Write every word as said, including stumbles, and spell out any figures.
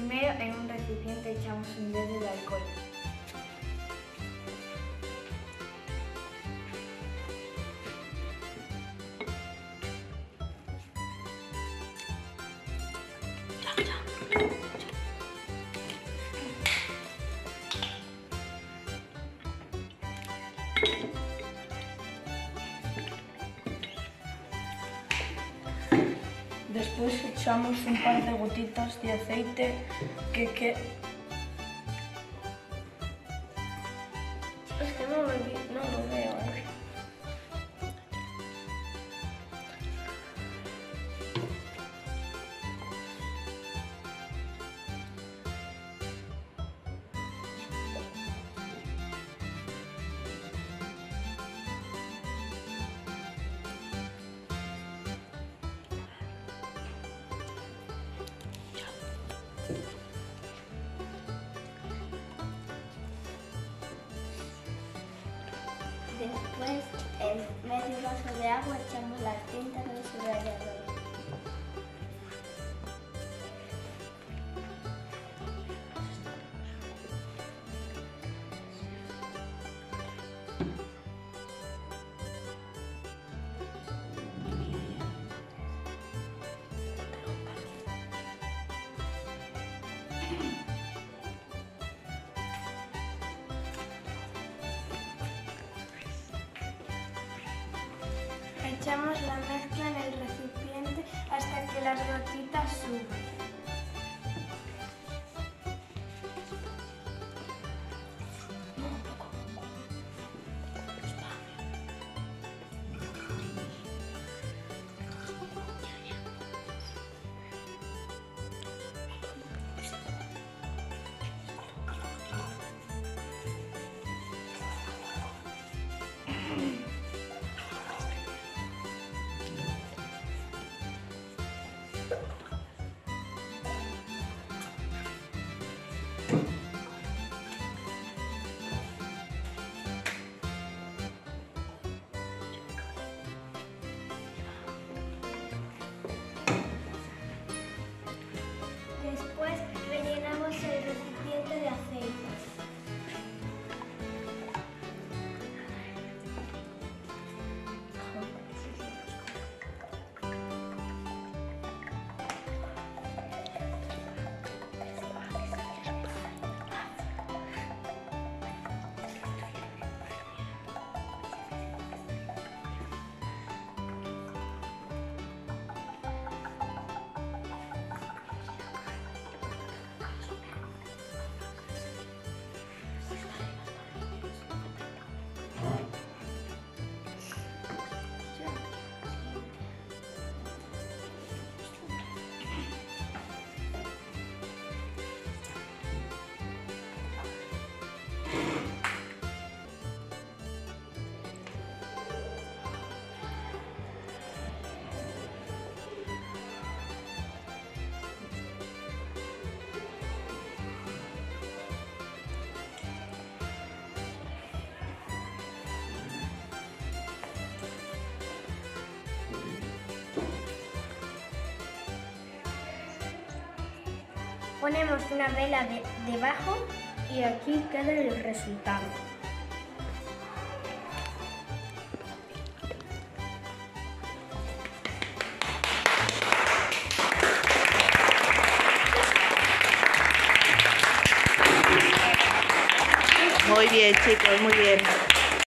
Primero en un recipiente echamos un dedo de alcohol. Después echamos un par de gotitas de aceite que, que... Es que no lo, vi- no lo veo. ¿eh? Después, en medio vaso de agua, echamos las tintas del subrayador. Echamos la mezcla en el recipiente hasta que las gotitas suban. Después, rellenamos el recipiente de aceite. Ponemos una vela de, debajo y aquí queda el resultado. Muy bien, chicos, muy bien.